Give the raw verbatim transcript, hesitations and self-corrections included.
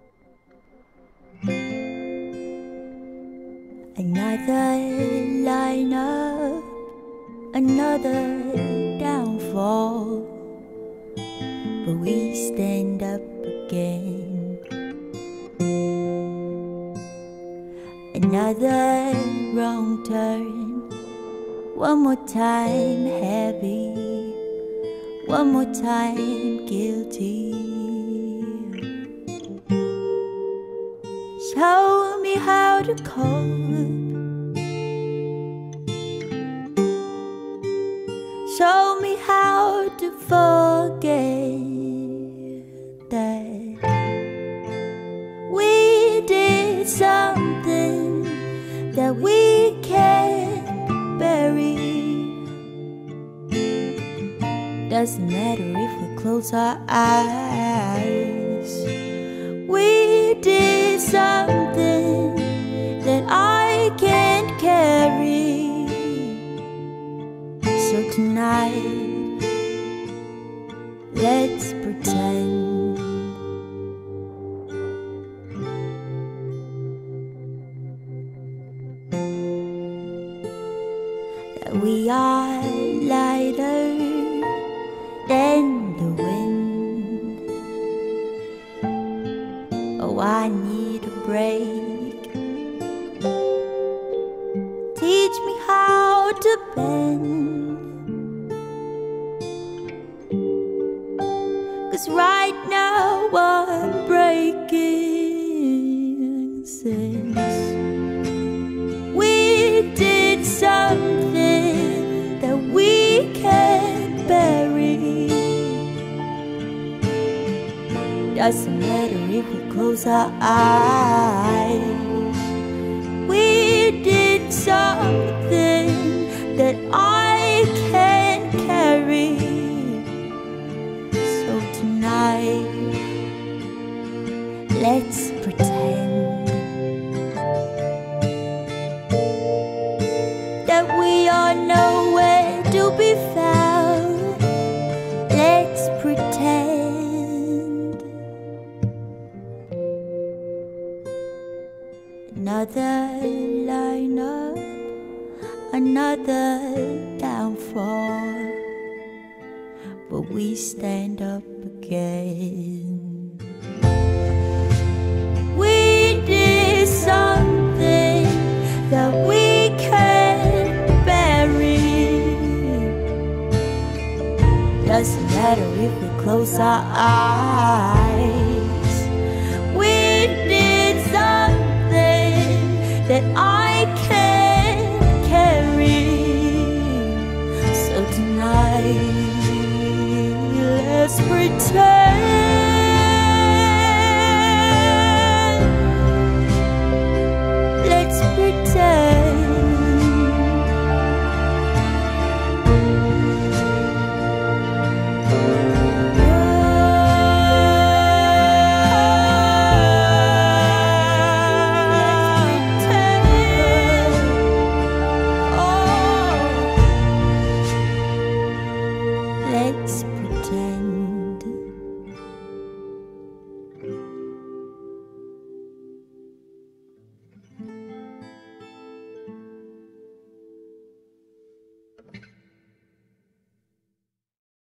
Another lineup, another downfall, but we stand up again. Another wrong turn, one more time heavy, one more time guilty. Show me how to cope, show me how to forget that we did something that we can't bury. Doesn't matter if we close our eyes, we did something that I can't carry. So tonight, let's pretend that we are lighter than the wind. Oh, I need a break. Teach me how to bend, 'cause right now I'm breaking since we did something that we can't bury. Doesn't matter if we close our eyes, we did something that I can't carry. So tonight, let's pretend that we are nowhere to be found. Let's pretend another lineup, another downfall, but we stand up again. We did something that we can't bury. Doesn't matter if we close our eyes, we did something that I can't carry. So tonight, let's pretend, let's pretend let's pretend